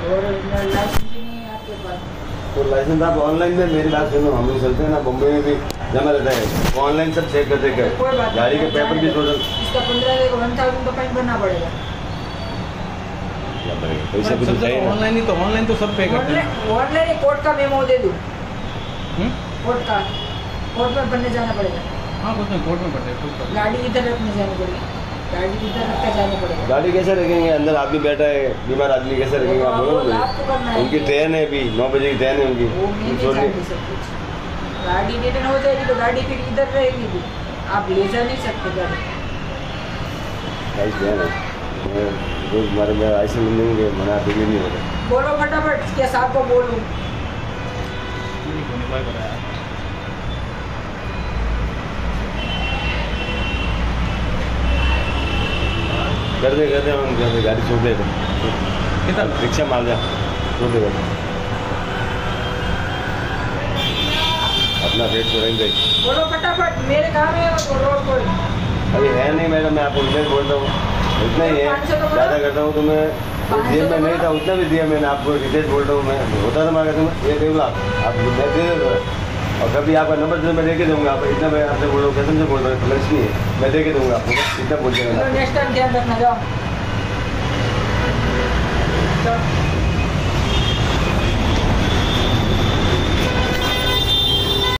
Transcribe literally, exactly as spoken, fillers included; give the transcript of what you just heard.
और लाइसेंस भी नहीं है आपके पास। तो लाइसेंस आप ऑनलाइन में, मेरी बात सुनो, हम लोग चलते हैं ना बम्बई में भी जमा रहता है, ऑनलाइन सब चेक करते हैं, कोई बात गाड़ी के पेपर भी टोटल इसका पंद्रह वन थाउजेंड तो फाइन भरना पड़ेगा। पैसा कुछ चाहिए ऑनलाइन ही तो ऑनलाइन तो सब पे करते हैं। ऑनलाइन कोर्ट का मेमो दे दूँ, कोर्ट का कोर्ट में भरने जाना पड़ेगा। हाँ कुछ नहीं, कोर्ट में भरते हैं। गाड़ी इधर रखने जानी पड़ेगी, गाड़ी इधर रख कर जाना पड़ेगा। गाड़ी कैसे रखेंगे, अंदर आदमी बैठा है, बीमार आदमी कैसे रखेंगे आप बोलो। उनकी ट्रेन है, अभी नौ बजे की ट्रेन है उनकी, गाड़ी रिटर्न हो जाएगी तो गाड़ी फिर इधर रहेगी भी, आप ले जा नहीं सकते गाड़ी। रोज हमारे में ऐसे मिलेंगे मना तो भी नहीं होगा। बोलो फटाफट, क्या साहब को बोलूँ? कर दे कर दे हम कर दे, गाड़ी छोड़ दे, कितना रिक्शा मार जा, छोड़ दे अपना रेट छोड़ेंगे। बोलो फटाफट, मेरे काम है वो रोड पर। अभी है नहीं मैडम, मैं आपको इधर बोल रहा हूँ, इतना ही है, ज़्यादा करता हूँ तो मैं जेब में नहीं था उतना भी दिया मैंने आपको, रिटेल बोल रहा हूँ मैं, होता था मैं कहता ये देख लो आप आप मैं दे दे, और कभी आपका नंबर जो मैं दे के दूँगा आपको, इतना मैं आपसे बोल रहा हूँ, कसम से बोल रहा हूँ, लंच नहीं है, मैं दे के दूँगा आपको, इतना बोल के। नेक्स्ट टाइम ध्यान रखना, जाओ।